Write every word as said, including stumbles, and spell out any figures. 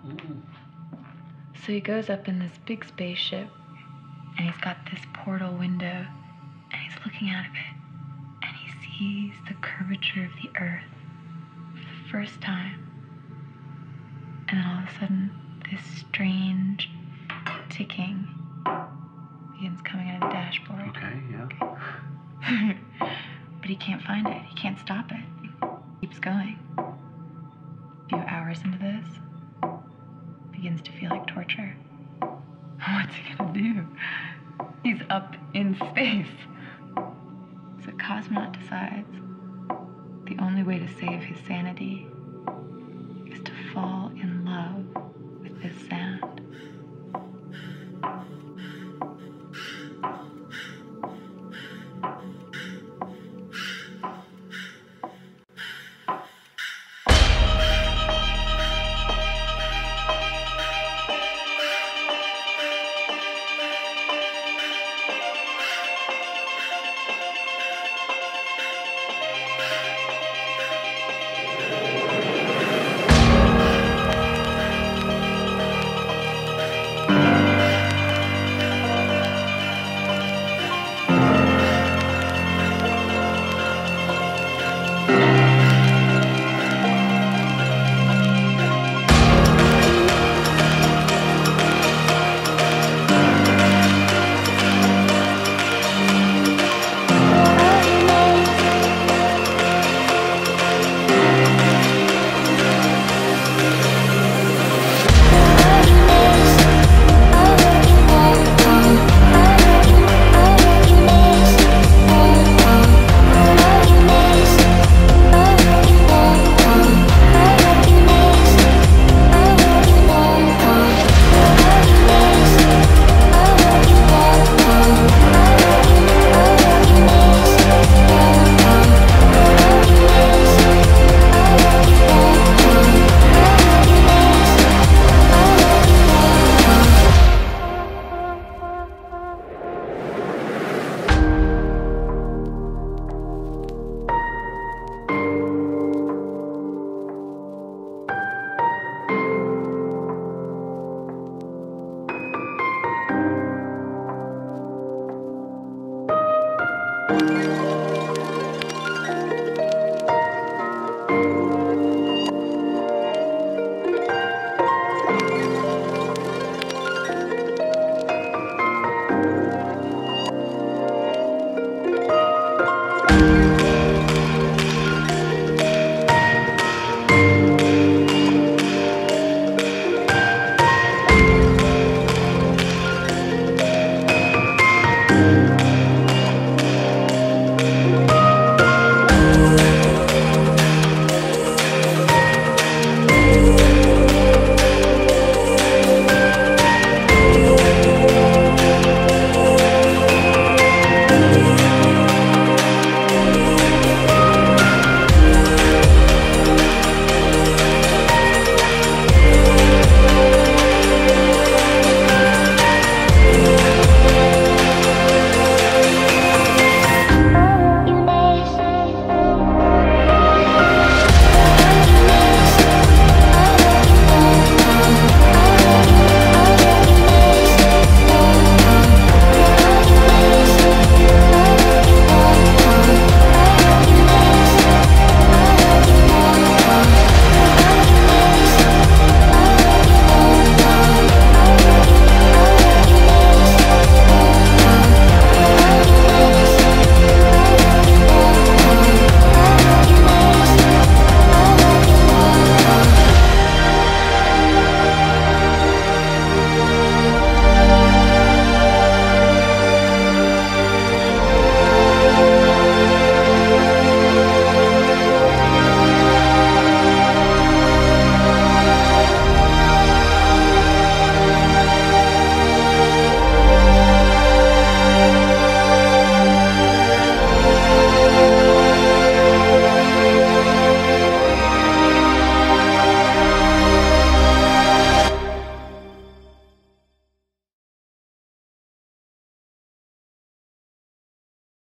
Mm. So he goes up in this big spaceship, and he's got this portal window, and he's looking out of it, and he sees the curvature of the Earth for the first time. And then all of a sudden, this strange ticking begins coming out of the dashboard. Okay, yeah. Okay. But he can't find it. He can't stop it. It keeps going. A few hours into this, begins to feel like torture. What's he gonna do? He's up in space. So Cosmonaut decides the only way to save his sanity